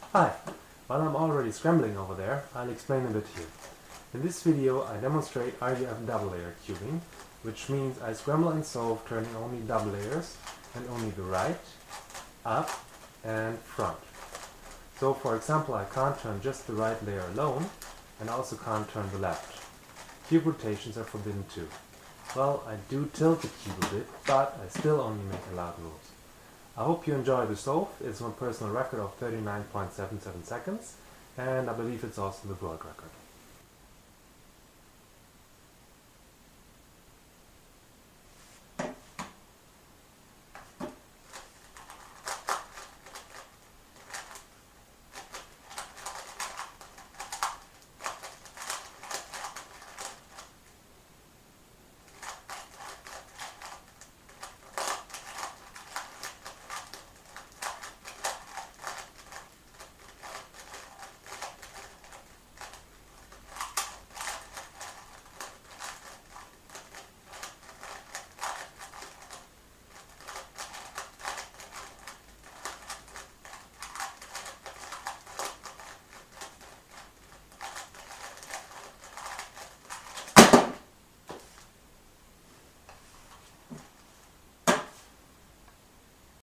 Hi! While I'm already scrambling over there, I'll explain a bit here. In this video I demonstrate RUF double layer cubing, which means I scramble and solve turning only double layers and only the right, up and front. So for example I can't turn just the right layer alone and also can't turn the left. Cube rotations are forbidden too. Well, I do tilt the cube a bit, but I still only make allowed rules. I hope you enjoy the solve. It's my personal record of 39.77 seconds, and I believe it's also the world record.